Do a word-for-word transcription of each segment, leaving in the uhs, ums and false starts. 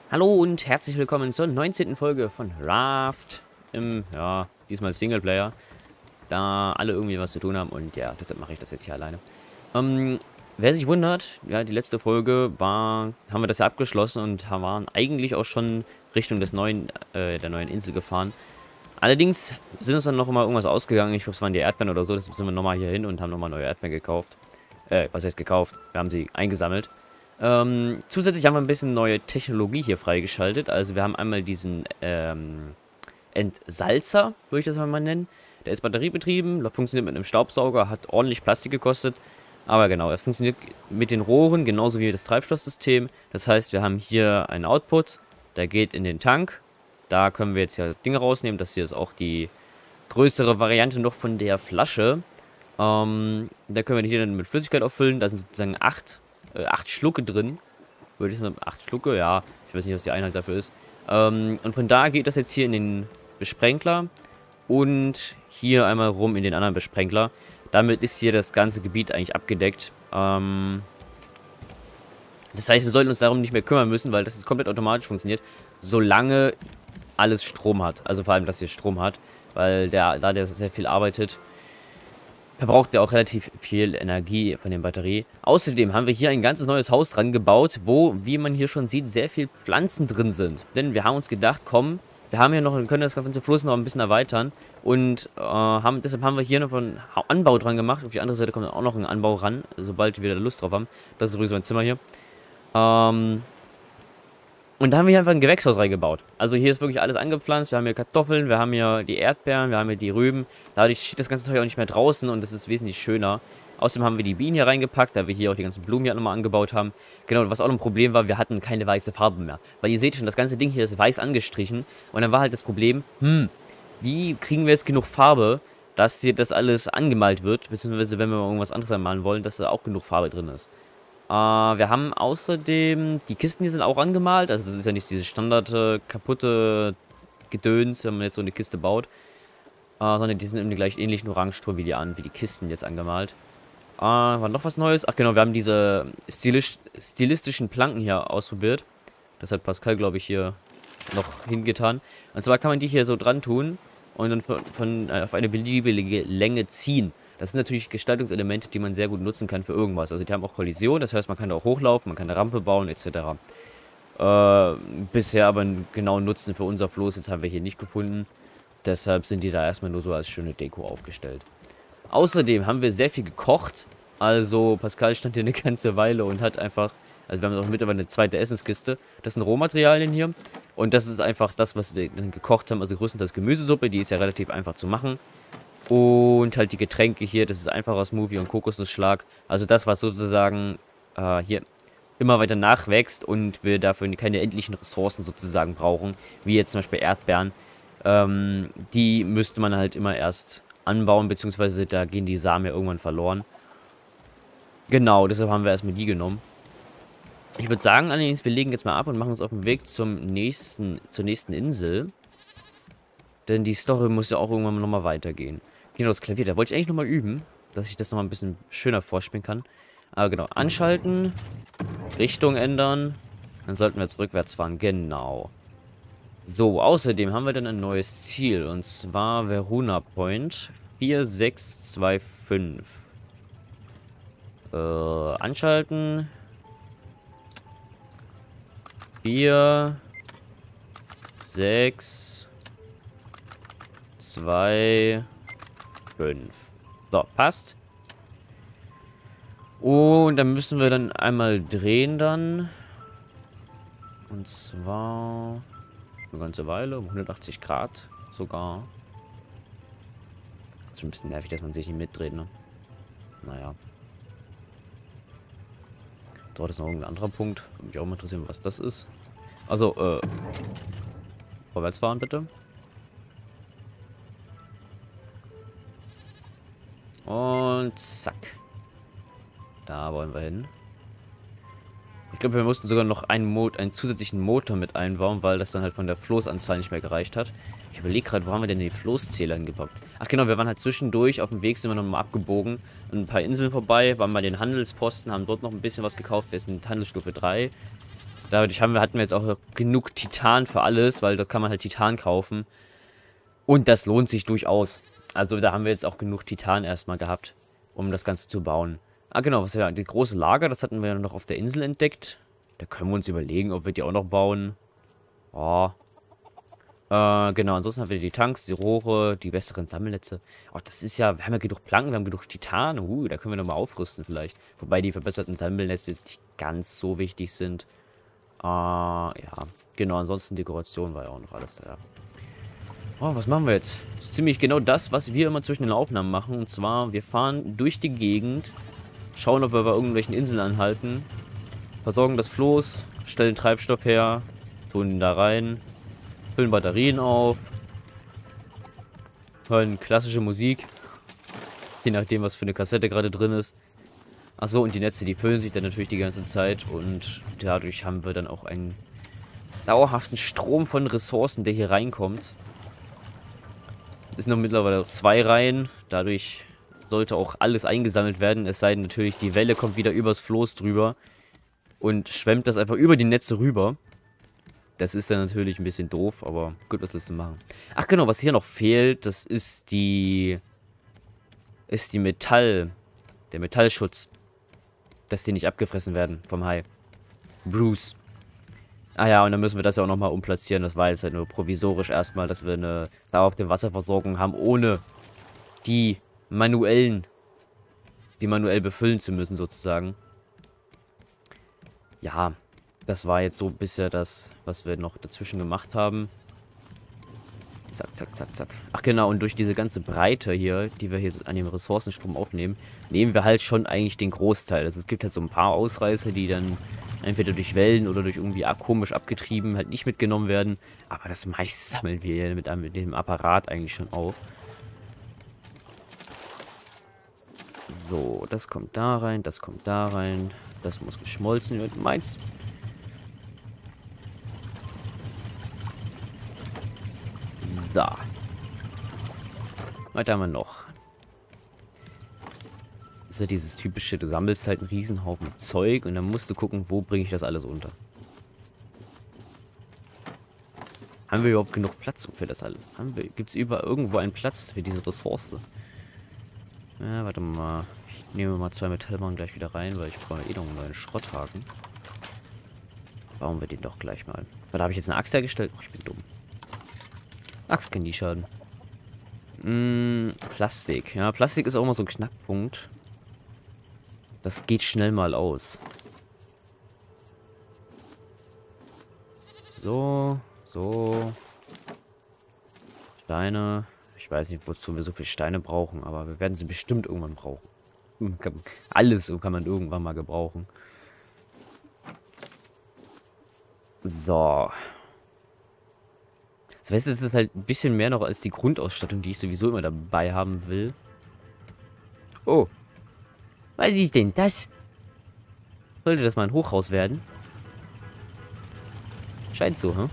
Hallo und herzlich willkommen zur neunzehnten Folge von Raft im, ja, diesmal Singleplayer, da alle irgendwie was zu tun haben und ja, deshalb mache ich das jetzt hier alleine. Ähm, wer sich wundert, ja, die letzte Folge war, haben wir das ja abgeschlossen und waren eigentlich auch schon Richtung des neuen, äh, der neuen Insel gefahren. Allerdings sind uns dann noch mal irgendwas ausgegangen, ich glaube es waren die Erdbeeren oder so, deshalb sind wir nochmal hier hin und haben nochmal neue Erdbeeren gekauft. Äh, was heißt gekauft? Wir haben sie eingesammelt. Ähm, zusätzlich haben wir ein bisschen neue Technologie hier freigeschaltet. Also wir haben einmal diesen ähm, Entsalzer, würde ich das mal nennen. Der ist batteriebetrieben, funktioniert mit einem Staubsauger, hat ordentlich Plastik gekostet. Aber genau, er funktioniert mit den Rohren, genauso wie das Treibstoffsystem. Das heißt, wir haben hier einen Output, der geht in den Tank. Da können wir jetzt ja Dinge rausnehmen. Das hier ist auch die größere Variante noch von der Flasche. Ähm, da können wir hier dann mit Flüssigkeit auffüllen. Da sind sozusagen acht Äh, acht Schlucke drin. Würde ich sagen, acht Schlucke, ja. Ich weiß nicht, was die Einheit dafür ist. Ähm, und von da geht das jetzt hier in den Besprenkler. Und hier einmal rum in den anderen Besprenkler. Damit ist hier das ganze Gebiet eigentlich abgedeckt. Ähm, das heißt, wir sollten uns darum nicht mehr kümmern müssen, weil das ist komplett automatisch funktioniert. Solange alles Strom hat. Also vor allem, dass hier Strom hat. Weil der, da der sehr viel arbeitet, verbraucht ja auch relativ viel Energie von der Batterie. Außerdem haben wir hier ein ganzes neues Haus dran gebaut, wo, wie man hier schon sieht, sehr viel Pflanzen drin sind. Denn wir haben uns gedacht, komm, wir haben ja noch, wir können das ganze Fluss noch ein bisschen erweitern. Und äh, haben, deshalb haben wir hier noch einen Anbau dran gemacht. Auf die andere Seite kommt auch noch ein Anbau ran, sobald wir wieder Lust drauf haben. Das ist übrigens mein Zimmer hier. Ähm... Und da haben wir hier einfach ein Gewächshaus reingebaut. Also hier ist wirklich alles angepflanzt. Wir haben hier Kartoffeln, wir haben hier die Erdbeeren, wir haben hier die Rüben. Dadurch steht das ganze Zeug auch nicht mehr draußen und das ist wesentlich schöner. Außerdem haben wir die Bienen hier reingepackt, da wir hier auch die ganzen Blumen hier nochmal angebaut haben. Genau, was auch noch ein Problem war, wir hatten keine weiße Farbe mehr. Weil ihr seht schon, das ganze Ding hier ist weiß angestrichen. Und dann war halt das Problem, hm, wie kriegen wir jetzt genug Farbe, dass hier das alles angemalt wird. Beziehungsweise wenn wir mal irgendwas anderes anmalen wollen, dass da auch genug Farbe drin ist. Uh, wir haben außerdem, die Kisten, die sind auch angemalt, also das ist ja nicht dieses Standard äh, kaputte Gedöns, wenn man jetzt so eine Kiste baut, uh, sondern die sind im gleich ähnlichen Orangeton wie die an, wie die Kisten jetzt angemalt. Uh, war noch was Neues? Ach genau, wir haben diese stilisch, stilistischen Planken hier ausprobiert. Das hat Pascal, glaube ich, hier noch hingetan. Und zwar kann man die hier so dran tun und dann von, von äh, auf eine beliebige Länge ziehen. Das sind natürlich Gestaltungselemente, die man sehr gut nutzen kann für irgendwas. Also die haben auch Kollision, das heißt, man kann da auch hochlaufen, man kann eine Rampe bauen, et cetera. Äh, bisher aber einen genauen Nutzen für unser Floß jetzt haben wir hier nicht gefunden. Deshalb sind die da erstmal nur so als schöne Deko aufgestellt. Außerdem haben wir sehr viel gekocht. Also Pascal stand hier eine ganze Weile und hat einfach... Also wir haben auch mittlerweile eine zweite Essenskiste. Das sind Rohmaterialien hier. Und das ist einfach das, was wir dann gekocht haben. Also größtenteils Gemüsesuppe, die ist ja relativ einfach zu machen. Und halt die Getränke hier, das ist einfacher Smoothie und Kokosnussschlag. Also das, was sozusagen äh, hier immer weiter nachwächst und wir dafür keine endlichen Ressourcen sozusagen brauchen, wie jetzt zum Beispiel Erdbeeren. Ähm, die müsste man halt immer erst anbauen, beziehungsweise da gehen die Samen ja irgendwann verloren. Genau, deshalb haben wir erstmal die genommen. Ich würde sagen, allerdings, wir legen jetzt mal ab und machen uns auf den Weg zum nächsten, zur nächsten Insel. Denn die Story muss ja auch irgendwann nochmal weitergehen. Genau, das Klavier, da wollte ich eigentlich nochmal üben, dass ich das nochmal ein bisschen schöner vorspielen kann. Aber genau, anschalten, Richtung ändern, dann sollten wir jetzt rückwärts fahren, genau. So, außerdem haben wir dann ein neues Ziel, und zwar Verona Point vier sechs zwei fünf. Äh, anschalten. vier, sechs, zwei, fünf. So, passt. Und dann müssen wir dann einmal drehen dann. Und zwar eine ganze Weile, um hundertachtzig Grad sogar. Ist schon ein bisschen nervig, dass man sich nicht mitdreht, ne? Naja. Dort ist noch irgendein anderer Punkt. Würde mich auch mal interessieren, was das ist. Also, äh. Vorwärts fahren, bitte. Und zack. Da wollen wir hin. Ich glaube, wir mussten sogar noch einen, Mo einen zusätzlichen Motor mit einbauen, weil das dann halt von der Floßanzahl nicht mehr gereicht hat. Ich überlege gerade, wo haben wir denn die Floßzähler hingepackt? Ach genau, wir waren halt zwischendurch. Auf dem Weg sind wir nochmal abgebogen. An ein paar Inseln vorbei, waren bei den Handelsposten, haben dort noch ein bisschen was gekauft. Wir sind Handelsstufe drei. Dadurch haben wir, hatten wir jetzt auch genug Titan für alles, weil da kann man halt Titan kaufen. Und das lohnt sich durchaus. Also da haben wir jetzt auch genug Titan erstmal gehabt, um das Ganze zu bauen. Ah genau, was ja, die große Lager, das hatten wir noch auf der Insel entdeckt. Da können wir uns überlegen, ob wir die auch noch bauen. Oh. Äh, genau, ansonsten haben wir die Tanks, die Rohre, die besseren Sammelnetze. Oh, das ist ja, wir haben ja genug Planken, wir haben genug Titan. Uh, da können wir nochmal aufrüsten vielleicht. Wobei die verbesserten Sammelnetze jetzt nicht ganz so wichtig sind. Äh, ja. Genau, ansonsten Dekoration war ja auch noch alles da. Oh, was machen wir jetzt? Ziemlich genau das, was wir immer zwischen den Aufnahmen machen. Und zwar, wir fahren durch die Gegend, schauen, ob wir bei irgendwelchen Inseln anhalten, versorgen das Floß, stellen Treibstoff her, tun ihn da rein, füllen Batterien auf, hören klassische Musik, je nachdem, was für eine Kassette gerade drin ist. Achso, und die Netze, die füllen sich dann natürlich die ganze Zeit und dadurch haben wir dann auch einen dauerhaften Strom von Ressourcen, der hier reinkommt. Es sind noch mittlerweile zwei Reihen, dadurch sollte auch alles eingesammelt werden, es sei denn natürlich, die Welle kommt wieder übers Floß drüber und schwemmt das einfach über die Netze rüber. Das ist dann natürlich ein bisschen doof, aber gut, was willst du machen? Ach genau, was hier noch fehlt, das ist die ist die Metall, der Metallschutz, dass die nicht abgefressen werden vom Hai. Bruce. Ah ja, und dann müssen wir das ja auch nochmal umplatzieren. Das war jetzt halt nur provisorisch erstmal, dass wir eine dauerhafte Wasserversorgung haben, ohne die manuellen, die manuell befüllen zu müssen, sozusagen. Ja, das war jetzt so bisher das, was wir noch dazwischen gemacht haben. Zack, zack, zack, zack. Ach genau, und durch diese ganze Breite hier, die wir hier an dem Ressourcenstrom aufnehmen, nehmen wir halt schon eigentlich den Großteil. Also es gibt halt so ein paar Ausreißer, die dann entweder durch Wellen oder durch irgendwie komisch abgetrieben halt nicht mitgenommen werden. Aber das meiste sammeln wir hier mit, mit dem Apparat eigentlich schon auf. So, das kommt da rein, das kommt da rein. Das muss geschmolzen werden. Meins. Da. Was haben wir noch? Das ist ja dieses typische, du sammelst halt einen Riesenhaufen Zeug und dann musst du gucken, wo bringe ich das alles unter. Haben wir überhaupt genug Platz für das alles? Gibt es überall irgendwo einen Platz für diese Ressource? Ja, warte mal. Ich nehme mal zwei Metallbarren gleich wieder rein, weil ich brauche eh noch einen neuen Schrotthaken. Bauen wir den doch gleich mal. Weil da habe ich jetzt eine Axt hergestellt. Oh, ich bin dumm. Axt kann die schaden. Mm, Plastik. Ja, Plastik ist auch immer so ein Knackpunkt. Das geht schnell mal aus. So, so. Steine. Ich weiß nicht, wozu wir so viele Steine brauchen, aber wir werden sie bestimmt irgendwann brauchen. Alles kann man irgendwann mal gebrauchen. So. Das heißt, es ist halt ein bisschen mehr noch als die Grundausstattung, die ich sowieso immer dabei haben will. Oh. Was ist denn das? Sollte das mal ein Hochhaus werden? Scheint so, hm?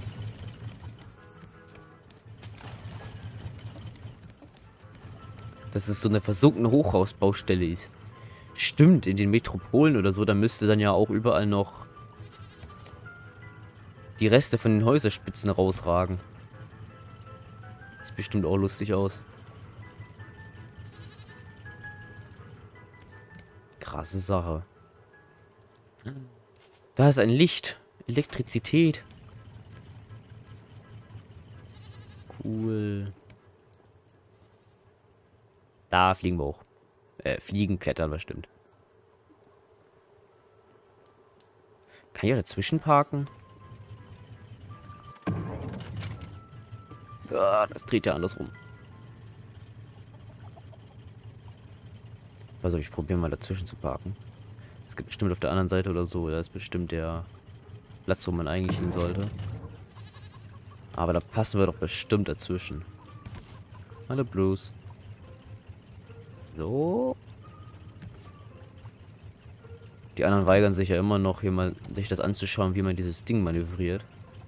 Dass es so eine versunkene Hochhausbaustelle ist. Stimmt, in den Metropolen oder so, da müsste dann ja auch überall noch die Reste von den Häuserspitzen rausragen. Sieht bestimmt auch lustig aus. Krasse Sache. Da ist ein Licht. Elektrizität. Cool. Da fliegen wir hoch. Äh, fliegen, klettern bestimmt. Kann ich auch dazwischen parken? Ah, das dreht ja andersrum. Also ich probiere mal dazwischen zu parken. Es gibt bestimmt auf der anderen Seite oder so. Da ist bestimmt der Platz, wo man eigentlich hin sollte. Aber da passen wir doch bestimmt dazwischen. Hallo Bruce. So. Die anderen weigern sich ja immer noch, hier mal sich das anzuschauen, wie man dieses Ding manövriert.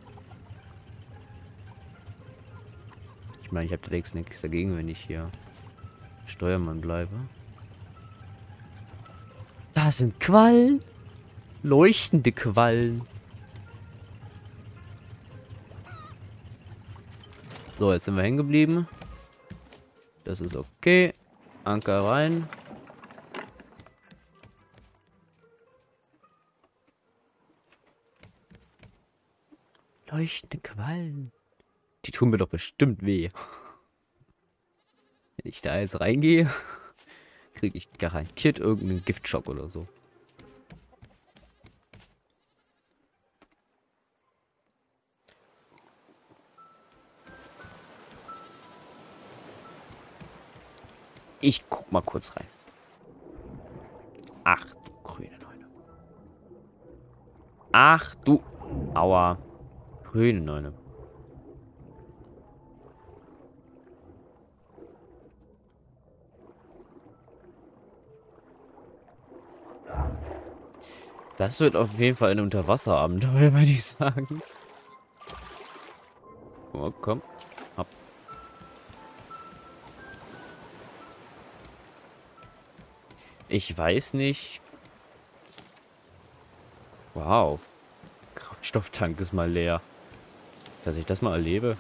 Ich meine, ich habe da nichts dagegen, wenn ich hier Steuermann bleibe. Da sind Quallen. Leuchtende Quallen. So, jetzt sind wir hängen geblieben. Das ist okay. Anker rein. Leuchtende Quallen. Die tun mir doch bestimmt weh. Wenn ich da jetzt reingehe, kriege ich garantiert irgendeinen Giftschock oder so. Ich guck mal kurz rein. Ach du grüne Neune. Ach du. Aua. Grüne Neune. Das wird auf jeden Fall ein Unterwasserabenteuer, würde ich sagen. Oh, komm. Ab. Ich weiß nicht. Wow. Kraftstofftank ist mal leer. Dass ich das mal erlebe.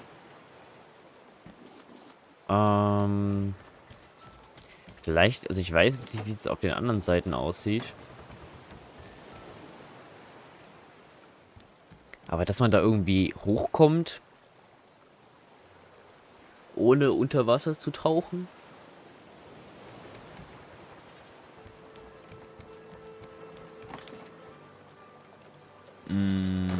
Ähm. Vielleicht, also ich weiß jetzt nicht, wie es auf den anderen Seiten aussieht. Aber dass man da irgendwie hochkommt, ohne unter Wasser zu tauchen. Mm.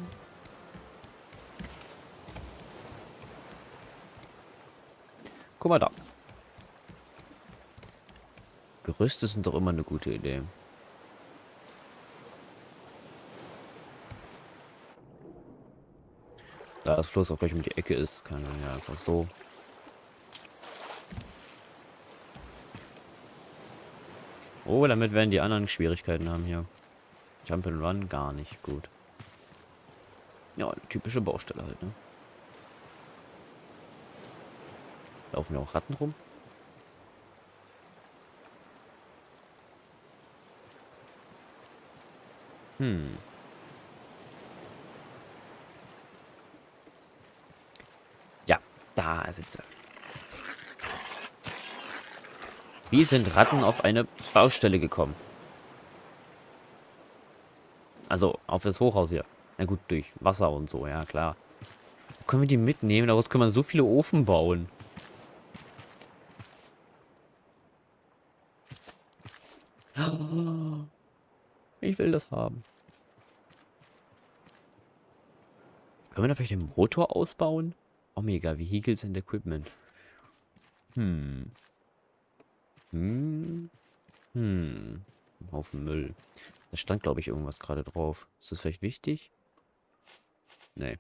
Guck mal da. Gerüste sind doch immer eine gute Idee. Da das Floß auch gleich um die Ecke ist, kann man ja einfach so. Oh, damit werden die anderen Schwierigkeiten haben hier. Jump and Run gar nicht gut. Ja, eine typische Baustelle halt, ne? Laufen ja auch Ratten rum. Hm. Ja, da sitzt er. Wie sind Ratten auf eine Baustelle gekommen? Also, auf das Hochhaus hier. Na gut, durch Wasser und so, ja klar. Wo können wir die mitnehmen? Daraus können wir so viele Ofen bauen. Ich will das haben. Können wir da vielleicht den Motor ausbauen? Omega, Vehicles and Equipment. Hm. Hm. Hm. Ein Haufen Müll. Da stand, glaube ich, irgendwas gerade drauf. Ist das vielleicht wichtig? Nee.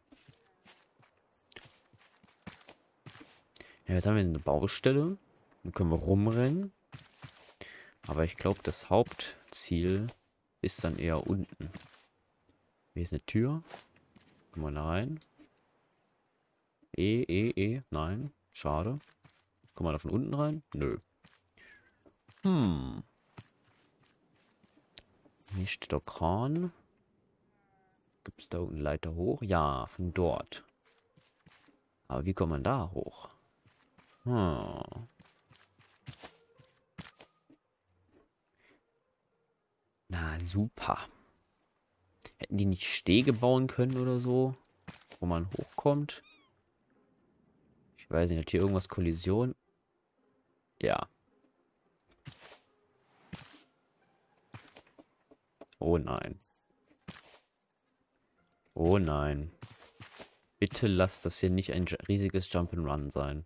Ja, jetzt haben wir eine Baustelle. Dann können wir rumrennen. Aber ich glaube, das Hauptziel ist dann eher unten. Hier ist eine Tür. Können wir da rein? E, E, E. Nein. Schade. Kommen wir da von unten rein? Nö. Hm. Hier steht der Kran. Gibt es da unten Leiter hoch? Ja, von dort. Aber wie kommt man da hoch? Hm. Na, super. Hätten die nicht Stege bauen können oder so? Wo man hochkommt? Ich weiß nicht, hat hier irgendwas Kollision? Ja. Oh nein. Oh nein. Bitte lasst das hier nicht ein riesiges Jump'n'Run sein.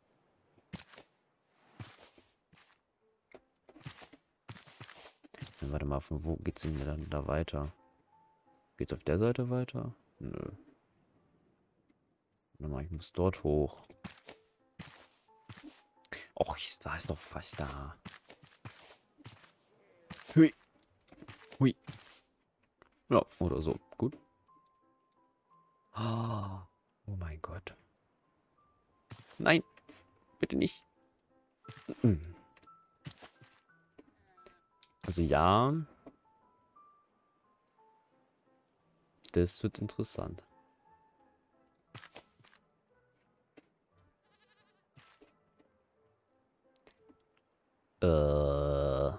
Dann warte mal, von wo geht's denn dann da weiter? Geht's auf der Seite weiter? Nö. Warte mal, ich muss dort hoch. Och, ich weiß noch fast da. Hui. Hui. Ja, oder so. Gut. Ah. Oh mein Gott. Nein. Bitte nicht. Also ja. Das wird interessant. Äh.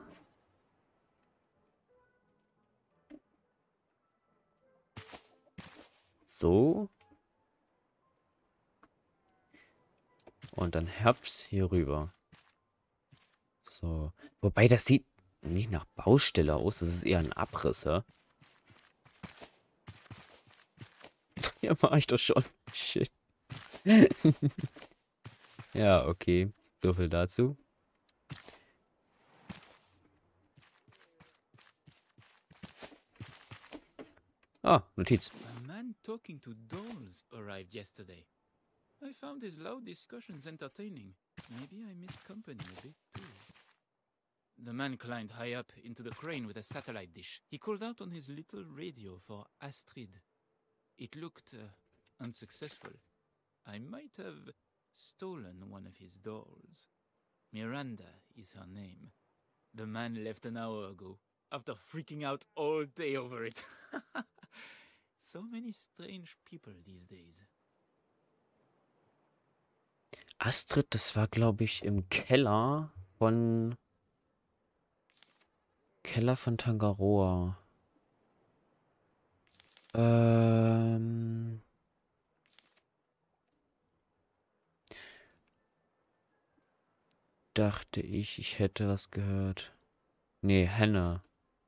So. Und dann Herbst hier rüber. So. Wobei, das sieht nicht nach Baustelle aus. Das ist eher ein Abriss, ja? Ja, war ich doch schon. Shit. Ja, okay. So viel dazu. Ah, Notiz. A man talking to dolls arrived yesterday. I found his loud discussions entertaining. Maybe I miss company a bit too. The man climbed high up into the crane with a satellite dish. He called out on his little radio for Astrid. It looked uh, unsuccessful. I might have stolen one of his dolls. Miranda is her name. The man left an hour ago, after freaking out all day over it. So many strange people these days. Astrid, das war, glaube ich, im Keller von... Keller von Tangaroa. Ähm... Dachte ich, ich hätte was gehört. Nee, Henne.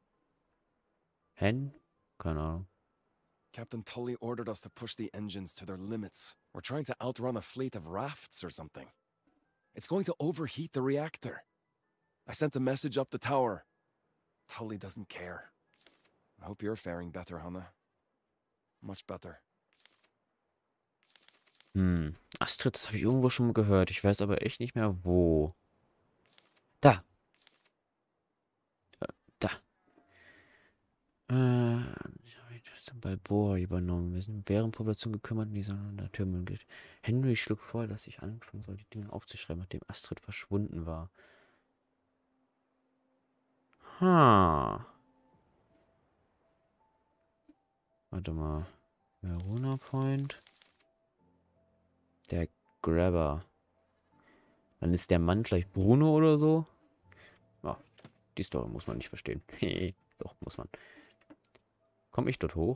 Hen? Keine Ahnung. Captain Tully ordered us to push the engines to their limits. We're trying to outrun a fleet of rafts or something. It's going to overheat the reactor. I sent a message up the tower. Tully doesn't care. I hope you're faring better, Hannah. Much better. Hm. Astrid, das habe ich irgendwo schon mal gehört. Ich weiß aber echt nicht mehr, wo. Da. Äh, da. Äh, ich habe den Balboa übernommen. Wir sind um Bärenpopulation gekümmert, die sondern der Türmen geht. Henry schlug vor, dass ich anfangen soll, die Dinge aufzuschreiben, nachdem Astrid verschwunden war. Ha. Warte mal. Verona Point. Der Grabber. Dann ist der Mann vielleicht Bruno oder so. Ja, die Story muss man nicht verstehen. Doch, muss man. Komme ich dort hoch?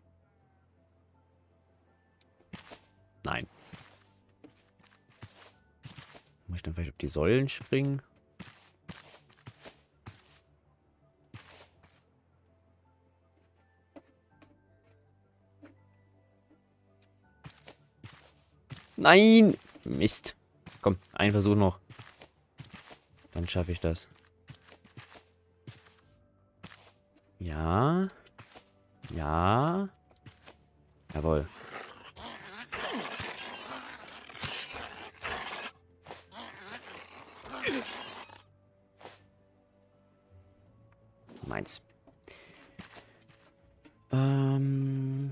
Nein. Muss ich dann vielleicht auf die Säulen springen? Nein! Mist. Komm, ein Versuch noch. Dann schaffe ich das. Ja. Ja. Jawohl. Meins. Ähm...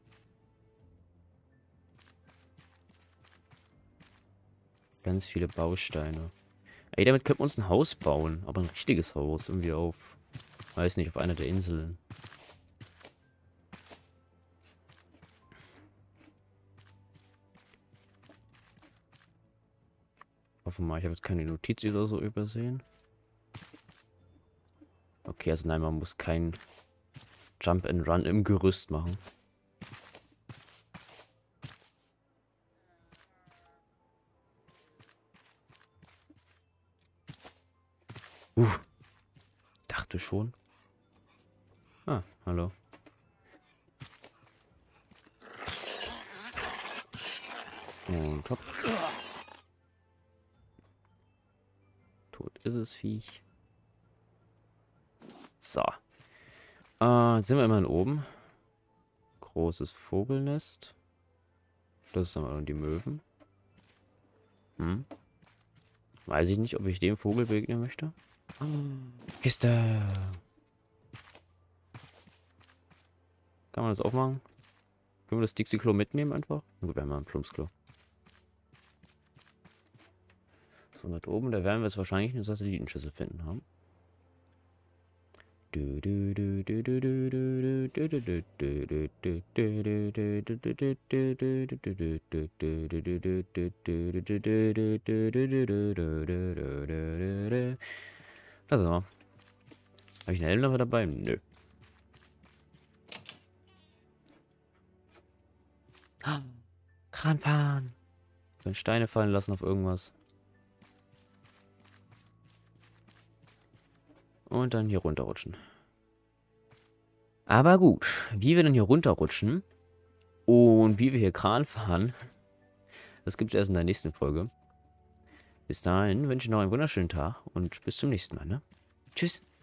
Ganz viele Bausteine. Ey, damit könnten wir uns ein Haus bauen. Aber ein richtiges Haus. Irgendwie auf, weiß nicht, auf einer der Inseln. Hoffen wir mal, ich habe jetzt keine Notiz oder so übersehen. Okay, also nein, man muss kein Jump and Run im Gerüst machen. Uh, dachte schon. Ah, hallo. Und hopp. Tot ist es, Viech. So. Äh, jetzt sind wir immerhin oben. Großes Vogelnest. Das sind aber die Möwen. Hm. Weiß ich nicht, ob ich dem Vogel begegnen möchte. Kiste. Kann man das aufmachen? Können wir das Dixie-Klo mitnehmen einfach? Na gut, wir haben ja ein Plumpsklo. So, dort oben, da werden wir jetzt wahrscheinlich eine Satellitenschüssel finden haben. Also, habe ich eine Helmlampe dabei? Nö. Ah, Kran fahren. Können Steine fallen lassen auf irgendwas. Und dann hier runterrutschen. Aber gut, wie wir dann hier runterrutschen und wie wir hier Kran fahren, das gibt es erst in der nächsten Folge. Bis dahin wünsche ich noch einen wunderschönen Tag und bis zum nächsten Mal. Ne? Tschüss.